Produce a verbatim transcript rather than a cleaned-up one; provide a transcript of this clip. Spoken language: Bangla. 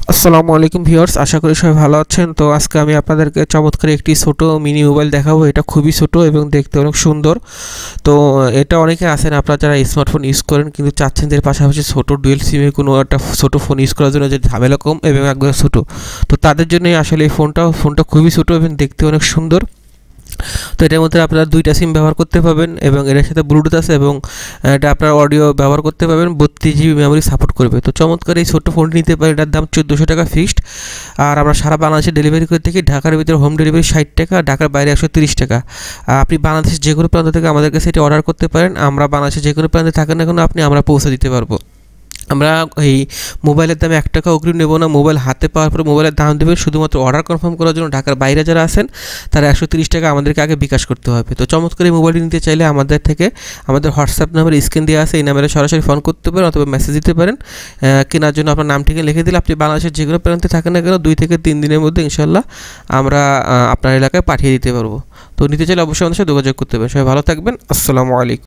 আসসালামু আলাইকুম ভিউয়ার্স, আশা করি সবাই ভালো আছেন। তো আজকে আমি আপনাদেরকে চমৎকার একটি ছোট মিনি মোবাইল দেখাবো। এটা খুবই ছোট এবং দেখতে অনেক সুন্দর। তো এটা অনেকে আছেন আপনারা যারা স্মার্টফোন ইউজ করেন কিন্তু চাচ্ছেন যে পাশাপাশি ছোট ডুয়েল সিমে কোনো একটা ছোট ফোন ইউজ করার জন্য যে ঝামেলা কম এবং একবার ছোট, তো তাদের জন্যই আসলে এই ফোনটা ফোনটা খুবই ছোট এবং দেখতে অনেক সুন্দর। তো এটার মধ্যে আপনারা দুইটা সিম ব্যবহার করতে পারবেন এবং এটার সাথে ব্লুটুথ আছে এবং এটা আপনার অডিও ব্যবহার করতে পারবেন। বত্রিশ জিবি মেমোরি সাপোর্ট করবে। তো চমৎকার এই ছোট্ট ফোনটি নিতে পারেন। এটার দাম চোদ্দোশো টাকা ফিক্সড। আর আমরা সারা বাংলাদেশে ডেলিভারি করে থাকি। ঢাকার ভিতরে হোম ডেলিভারি ষাট টাকা, ঢাকার বাইরে একশো তিরিশ টাকা। আপনি বাংলাদেশের যে কোনো প্রান্ত থেকে আমাদের কাছে এটি অর্ডার করতে পারেন। আমরা বাংলাদেশের যে কোনো প্রান্তে থাকেন না কেন আপনি আমরা পৌঁছে দিতে পারবো। আমরা এই মোবাইলের দামে এক টাকা অগ্রিম নেব না। মোবাইল হাতে পাওয়ার পরে মোবাইলের দাম দেবেন শুধুমাত্র অর্ডার কনফার্ম করার জন্য। ঢাকার বাইরে যারা আছেন তারা একশো তিরিশ টাকা আমাদেরকে আগে বিকাশ করতে হবে। তো চমৎকার এই মোবাইলটি নিতে চাইলে আমাদের থেকে আমাদের হোয়াটসঅ্যাপ নাম্বার স্ক্রিন দেওয়া আছে, এই নাম্বারে সরাসরি ফোন করতে পারেন অথবা মেসেজ দিতে পারেন। কেনার জন্য আপনার নামটিকে লিখে দিলে আপনি বাংলাদেশের যে কোনো প্রান্তে থাকেন না কেন দুই থেকে তিন দিনের মধ্যে ইনশাল্লাহ আমরা আপনার এলাকায় পাঠিয়ে দিতে পারবো। তো নিতে চাইলে অবশ্যই আমাদের সাথে যোগাযোগ করতে পারেন। সবাই ভালো থাকবেন। আসসালামু আলাইকুম।